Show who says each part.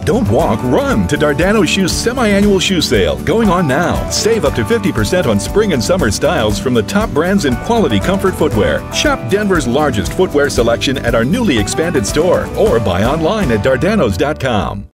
Speaker 1: Don't walk, run to Dardano Shoes semi-annual shoe sale going on now. Save up to 50% on spring and summer styles from the top brands in quality comfort footwear. Shop Denver's largest footwear selection at our newly expanded store or buy online at dardanos.com.